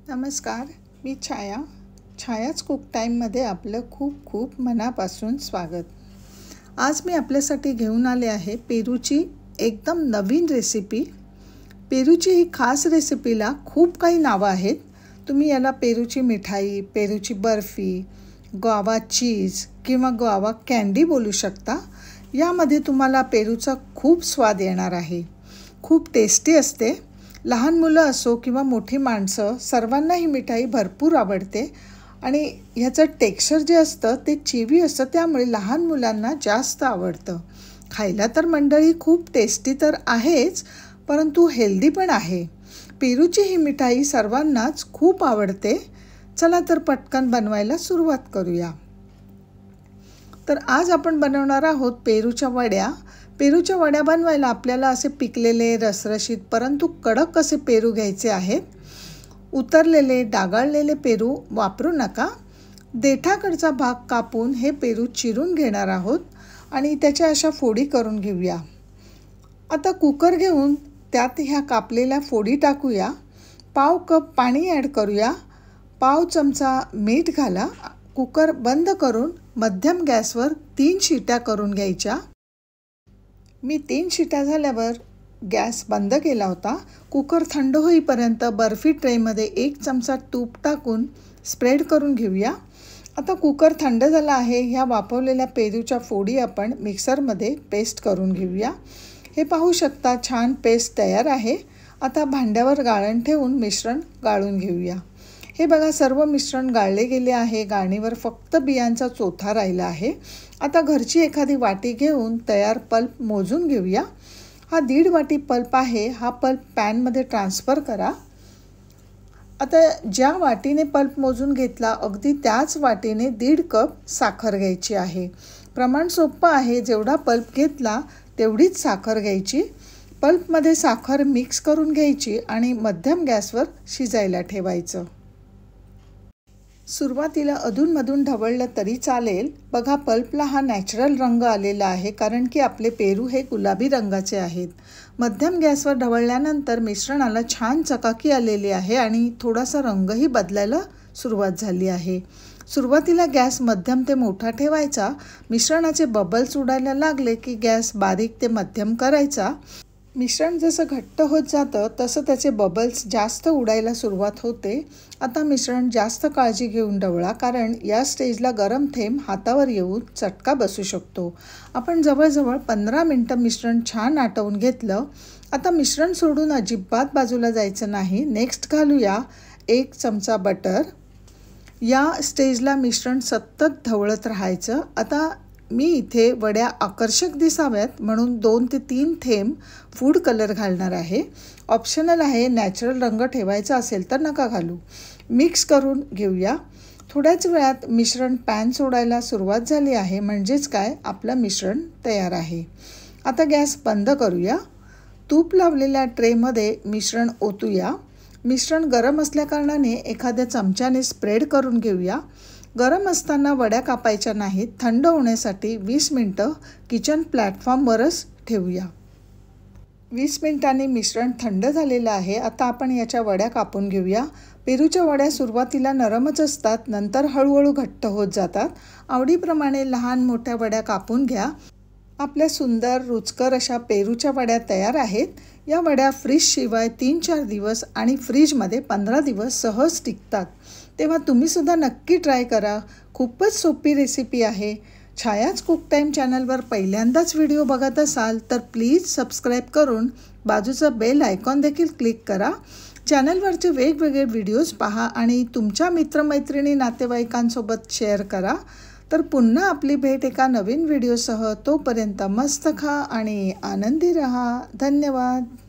नमस्कार, मी छायाच कुक टाईममध्ये आपलं खूप खूप मनापासून स्वागत। आज मी आपल्यासाठी घेऊन आले आहे पेरूची एकदम नवीन रेसिपी। पेरूची ही खास रेसिपीला खूप काही नावं आहेत। तुम्ही याला पेरूची मिठाई, पेरूची बर्फी, गुआवा चीज किंवा गुआवा कँडी बोलू शकता। यामध्ये तुम्हाला पेरूचा खूप स्वाद येणार आहे। खूप टेस्टी असते। लहान मुलं असो किंवा मोठी माणसं सर्वांना ही मिठाई भरपूर आवडते आणि ह्याचं टेक्स्चर जे असतं ते चिवी असतं, त्यामुळे लहान मुलांना जास्त आवडतं। खायला तर मंडळी खूप टेस्टी तर आहेच, परंतु हेल्दी पण आहे। पेरूची ही मिठाई सर्वांनाच खूप आवडते। चला तर पटकन बनवायला सुरुवात करूया। तर आज आपण बनवणार आहोत पेरूच्या वड्या। पेरूच्या वड्या बनवायला आपल्याला असे पिकलेले रसरशीत परंतु कडक असे पेरू घ्यायचे आहेत। उतरलेले डागाळलेले पेरू वापरू नका। देठाकडचा भाग कापून हे पेरू चिरून घेणार आहोत आणि त्याच्या अशा फोडी करून घेऊया। आता कुकर घेऊन त्यात ह्या कापलेल्या फोडी टाकूया। पाव कप पाणी ॲड करूया। पाव चमचा मीठ घाला। कुकर बंद करून मध्यम गॅसवर 3 शिट्या करून घ्यायच्या। मी 3 शिट्या झाल्यावर गॅस बंद केला होता। कुकर थंड होईपर्यंत बर्फी ट्रेमध्ये 1 चमचा तूप टाकून स्प्रेड करून घेऊया। आता कुकर थंड झाला आहे। ह्या वाफवलेल्या पेरूच्या फोडी आपण मिक्सरमध्ये पेस्ट करून घेऊया। हे पाहू शकता छान पेस्ट तयार आहे। आता भांड्यावर गाळण ठेवून मिश्रण गाळून घेऊया। हे बघा सर्व मिश्रण गाळले गेले आहे। गाळणीवर फक्त बियांचा चोथा राहिला आहे। आता घरची एखादी वाटी घेऊन तयार पल्प मोजून घेऊया। हा 1.5 वाटी पल्प आहे। हा पल्प पॅनमध्ये ट्रान्सफर करा। आता ज्या वाटीने पल्प मोजून घेतला अगदी त्याच वाटीने 1.5 कप साखर घ्यायची आहे। प्रमाण सोपं आहे। जेवढा पल्प घेतला तेवढीच साखर घ्यायची। पल्पमध्ये साखर मिक्स करून घ्यायची आणि मध्यम गॅसवर शिजायला ठेवायचं। सुरुवातीला अधूनमधून ढवळलं तरी चालेल। बघा पल्पला हा नॅचरल रंग आलेला आहे, कारण की आपले पेरू हे गुलाबी रंगाचे आहेत। मध्यम गॅसवर ढवळल्यानंतर मिश्रणाला छान चकाकी आलेली आहे आणि थोडासा रंगही बदलायला सुरुवात झाली आहे। सुरुवातीला गॅस मध्यम ते मोठा ठेवायचा। मिश्रणाचे बबल्स उडायला लागले की गॅस बारीक ते मध्यम करायचा। मिश्रण जसं घट्ट होत जातं तसं त्याचे बबल्स जास्त उडायला सुरुवात होते। आता मिश्रण जास्त काळजी घेऊन ढवळा, कारण या स्टेजला गरम थेंब हातावर येऊन चटका बसू शकतो। आपण जवळजवळ 15 मिनिटं मिश्रण छान आटवून घेतलं। आता मिश्रण सोडून अजिबात बाजूला जायचं नाही। नेक्स्ट घालूया 1 चमचा बटर। या स्टेजला मिश्रण सतत ढवळत राहायचं। आता मी इथे वड्या आकर्षक दिसाव्यात म्हणून 2 ते 3 थेंब फूड कलर घालणार आहे। ऑप्शनल आहे। नॅचरल रंग ठेवायचा असेल तर नका घालू। मिक्स करून घेऊया। थोड्याच वेळात मिश्रण पॅन सोडायला सुरुवात झाली आहे, म्हणजेच काय आपलं मिश्रण तयार आहे। आता गॅस बंद करूया। तूप लावलेल्या ट्रेमध्ये मिश्रण ओतूया। मिश्रण गरम असल्याकारणाने एखाद्या चमच्याने स्प्रेड करून घेऊया। गरम असताना वड्या कापायच्या नाहीत। थंड होण्यासाठी 20 मिनिटं किचन प्लॅटफॉर्मवरच ठेवूया। 20 मिनिटांनी मिश्रण थंड झालेलं आहे। आता आपण याच्या वड्या कापून घेऊया। पेरूच्या वड्या सुरुवातीला नरमच असतात, नंतर हळूहळू घट्ट होत जातात। आवडीप्रमाणे लहान मोठ्या वड्या कापून घ्या। आपल्या सुंदर रुचकर अशा पेरूच्या वड्या तयार आहेत। या वड्या फ्रीजशिवाय 3-4 दिवस आणि फ्रीजमध्ये 15 दिवस सहज टिकतात। तेव्हा तुम्हीसुद्धा नक्की ट्राय करा। खूपच सोपी रेसिपी आहे। छायाच कुक टाईम चॅनलवर पहिल्यांदाच व्हिडिओ बघत असाल तर प्लीज सबस्क्राईब करून बाजूचा बेल आयकॉन देखील क्लिक करा। चॅनलवरचे वेगवेगळे व्हिडिओज पहा आणि तुमच्या मित्रमैत्रिणी नातेवाईकांसोबत शेअर करा। तर पुन्हा आपली भेट एका नवीन व्हिडिओसह। तोपर्यंत मस्त खा आणि आनंदी रहा। धन्यवाद।